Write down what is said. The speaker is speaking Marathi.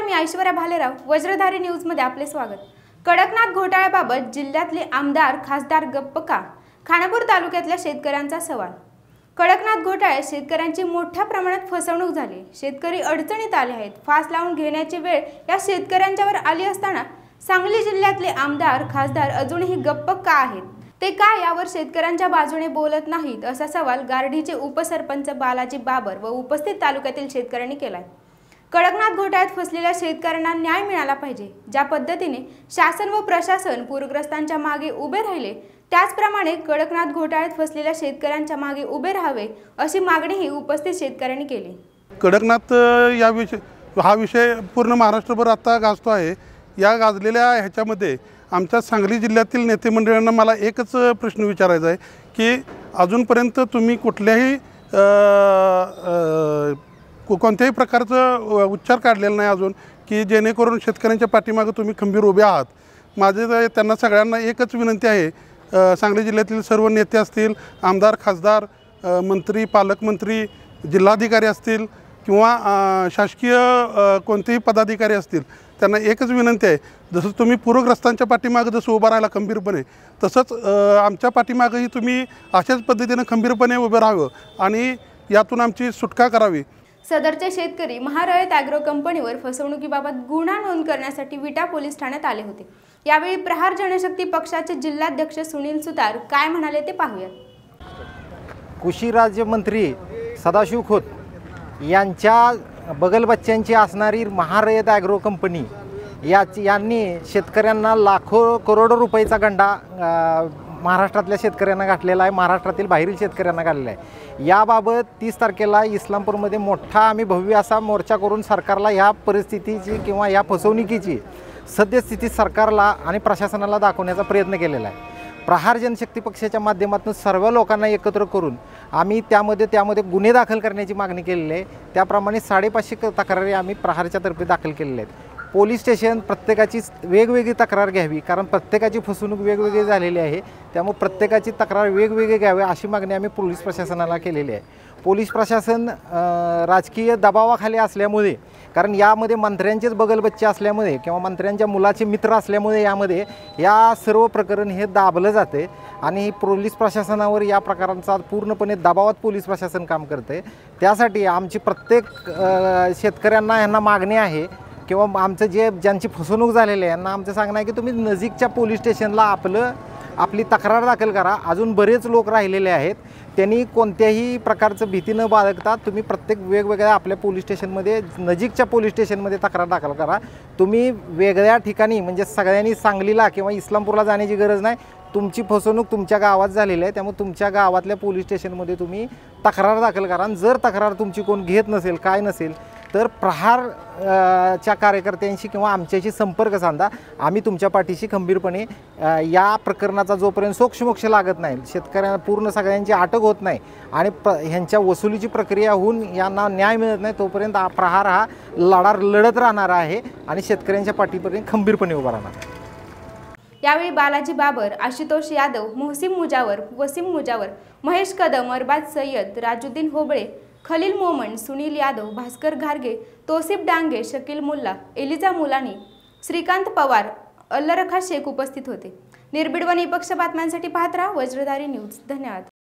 मी ऐश्वर्या भालेराव, वज्रधारी न्यूजमध्ये आपले स्वागत। कडकनाथ घोटाळ्याबाबत जिल्ह्यातले आमदार खासदार गप्प का? खानापूर तालुक्यातल्या शेतकऱ्यांचा सवाल। कडकनाथ घोटाळ्यात शेतकऱ्यांची मोठ्या प्रमाणात फसवणूक झाली। शेतकरी अडचणीत आले आहेत। फास लावून घेण्याची वेळ या शेतकऱ्यांच्यावर आली असताना सांगली जिल्ह्यातले आमदार खासदार अजूनही गप्प का आहेत? ते का यावर शेतकऱ्यांच्या बाजूने बोलत नाहीत, असा सवाल गारडीचे उपसरपंच बालाजी बाबर व उपस्थित तालुक्यातील शेतकऱ्यांनी केलाय। कडकनाथ घोटाळ्यात फसलेल्या शेतकऱ्यांना न्याय मिळाला पाहिजे। ज्या पद्धतीने शासन व प्रशासन पूरग्रस्तांच्या मागे उभे राहिले, त्याचप्रमाणे कडकनाथ घोटाळ्यात फसलेल्या शेतकऱ्यांच्या मागे उभे राहावे, अशी मागणीही उपस्थित शेतकऱ्यांनी केली। कडकनाथ हा विषय पूर्ण महाराष्ट्रभर आता गाजतो आहे। या गाजलेल्या ह्याच्यामध्ये आमच्या सांगली जिल्ह्यातील नेते मंडळांना मला एकच प्रश्न विचारायचा आहे की अजूनपर्यंत तुम्ही कुठल्याही कोणत्याही प्रकारचं उच्चार काढलेला नाही अजून की जेणेकरून शेतकऱ्यांच्या पाठीमागे तुम्ही खंबीर उभे आहात। माझे त्यांना सगळ्यांना एकच विनंती आहे, सांगली जिल्ह्यातील सर्व नेते असतील, आमदार खासदार मंत्री पालकमंत्री जिल्हाधिकारी असतील किंवा शासकीय कोणतेही पदाधिकारी असतील, त्यांना एकच विनंती आहे, जसं तुम्ही पूरग्रस्तांच्या पाठीमागे जसं उभा राहिला खंबीरपणे, तसंच आमच्या पाठीमागेही तुम्ही अशाच पद्धतीने खंबीरपणे उभे राहावं आणि यातून आमची सुटका करावी। सदरचे शेतकरी महारयत ॲग्रो कंपनीवर फसवणुकीबाबत गुन्हा नोंद करण्यासाठी विटा पोलीस ठाण्यात आले होते। यावेळी प्रहार जनशक्ती पक्षाचे जिल्हाध्यक्ष सुनील सुतार काय म्हणाले ते पाहूयात। कृषी राज्यमंत्री सदाशिव खोत यांच्या बगलबच्च्यांची असणारी महारयत ॲग्रो कंपनी यांनी शेतकऱ्यांना लाखो करोडो रुपयाचा गंडा महाराष्ट्रातल्या शेतकऱ्यांना गाठलेला आहे, महाराष्ट्रातील बाहेरील शेतकऱ्यांना गाठलेला आहे। याबाबत 30 तारखेला इस्लामपूरमध्ये मोठा आम्ही भव्य असा मोर्चा करून सरकारला ह्या परिस्थितीची किंवा या फसवणुकीची सद्यस्थिती सरकारला आणि प्रशासनाला दाखवण्याचा प्रयत्न केलेला आहे। प्रहार जनशक्ती पक्षाच्या माध्यमातून सर्व लोकांना एकत्र करून आम्ही त्यामध्ये गुन्हे दाखल करण्याची मागणी केलेली आहे। त्याप्रमाणे 550 तक्रारी आम्ही प्रहारच्या तर्फे दाखल केलेल्या आहेत। पोलीस स्टेशन प्रत्येकाची वेगवेगळी तक्रार घ्यावी, कारण प्रत्येकाची फसवणूक वेगवेगळी झालेली आहे, त्यामुळे प्रत्येकाची तक्रार वेगवेगळी घ्यावी अशी मागणी आम्ही पोलीस प्रशासनाला केलेली आहे। पोलीस प्रशासन राजकीय दबावाखाली असल्यामुळे, कारण यामध्ये मंत्र्यांचेच बगलबच्चे असल्यामुळे किंवा मंत्र्यांच्या मुलाचे मित्र असल्यामुळे यामध्ये या सर्व प्रकरण हे दाबलं जाते आणि पोलीस प्रशासनावर या प्रकारांचा पूर्णपणे दबावात पोलीस प्रशासन काम करते। त्यासाठी आमची प्रत्येक शेतकऱ्यांना यांना मागणी आहे किंवा आमचं ज्यांची फसवणूक झालेली आहे यांना आमचं सांगणं आहे की तुम्ही नजीकच्या पोलीस स्टेशनला आपली तक्रार दाखल करा। अजून बरेच लोक राहिलेले आहेत, त्यांनी कोणत्याही प्रकारचं भीती न बाळगता तुम्ही प्रत्येक वेगवेगळ्या आपल्या पोलीस स्टेशनमध्ये नजीकच्या पोलीस स्टेशनमध्ये तक्रार दाखल करा। तुम्ही वेगळ्या ठिकाणी म्हणजे सगळ्यांनी सांगलीला किंवा इस्लामपूरला जाण्याची गरज नाही। तुमची फसवणूक तुमच्या गावात झालेली आहे, त्यामुळे तुमच्या गावातल्या पोलीस स्टेशनमध्ये तुम्ही तक्रार दाखल करा। आणि जर तक्रार तुमची कोण घेत नसेल, काय नसेल, तर प्रहारच्या कार्यकर्त्यांशी किंवा आमच्याशी संपर्क साधा। आम्ही तुमच्या पाठीशी खंबीरपणे या प्रकरणाचा जोपर्यंत सोक्षमोक्ष लागत नाही, शेतकऱ्यांना पूर्ण सगळ्यांची अटक होत नाही आणि ह्यांच्या वसुलीची प्रक्रिया होऊन यांना न्याय मिळत नाही, तोपर्यंत प्रहार हा लढा लढत राहणार आहे आणि शेतकऱ्यांच्या पाठीपर्यंत खंबीरपणे उभा राहणार। यावेळी बालाजी बाबर, आशुतोष यादव, मोहसिन मुजावर, वसीम मुजावर, महेश कदम, अरबाज सय्यद, राजुद्दीन होबळे, खलील मोमन, सुनील यादव, भास्कर घारगे, तोसिफ डांगे, शकील मुल्ला, एलिजा मुलानी, श्रीकांत पवार, अल्लरखा शेख उपस्थित होते। निर्भीड व निपक्ष बातम्यांसाठी पाहत राहा वज्रधारी न्यूज। धन्यवाद।